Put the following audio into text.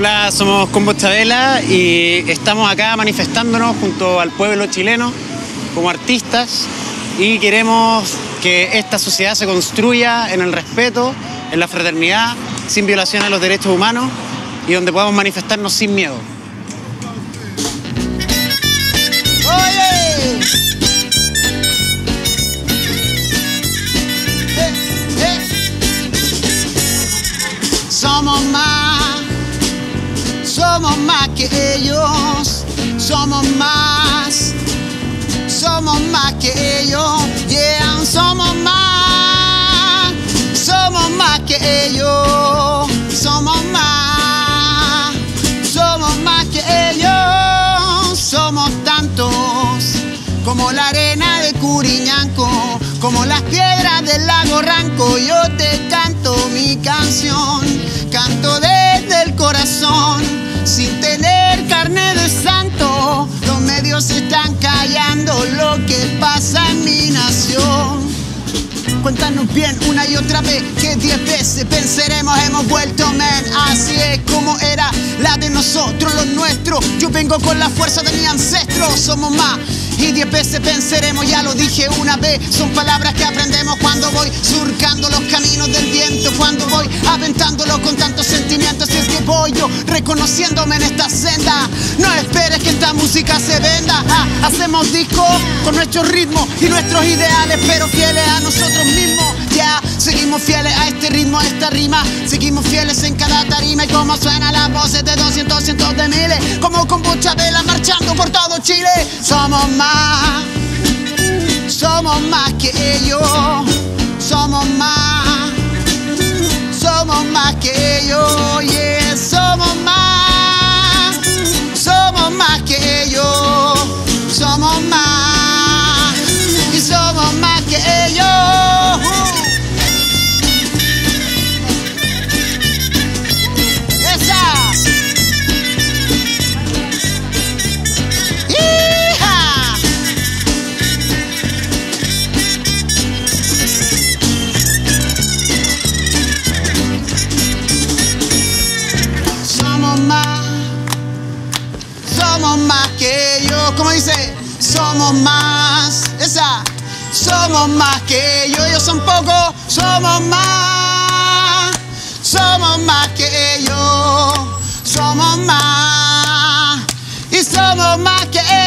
Hola, somos Combo Chabela y estamos acá manifestándonos junto al pueblo chileno como artistas y queremos que esta sociedad se construya en el respeto, en la fraternidad, sin violación a los derechos humanos y donde podamos manifestarnos sin miedo. Somos más que ellos, somos más que ellos, yeah, somos más que ellos, somos más que ellos, somos tantos como la arena de Curiñanco, como las piedras del lago Ranco. Yo te canto mi canción, canto desde el corazón, sin tener carne de santo. Los medios están callando lo que pasa en mi nación. Cuéntanos bien una y otra vez que 10 veces venceremos, hemos vuelto men. Así es como era la de nosotros, los nuestros. Yo vengo con la fuerza de mis ancestros. Somos más y 10 veces venceremos, ya lo dije una vez. Son palabras que aprendemos cuando voy surcando los caminos del viento, cuando voy aventándolo con tantos sentimientos. Y es que voy yo reconociéndome en esta senda. No esperes que esta música se venda. Hacemos discos con nuestros ritmos y nuestros ideales, pero fieles a nosotros mismos. Ya, seguimos fieles a este ritmo, a esta rima. Seguimos fieles en cada tarima. Y como suenan las voces de 200, cientos de miles, como Combo Chabela marchando por todo Chile. Somos más que ellos, somos más que ellos, yeah, somos más que ellos, somos más y somos más que ellos. Somos más que ellos, como dice, somos más, somos más que ellos son pocos, somos más que ellos, somos más y somos más que ellos.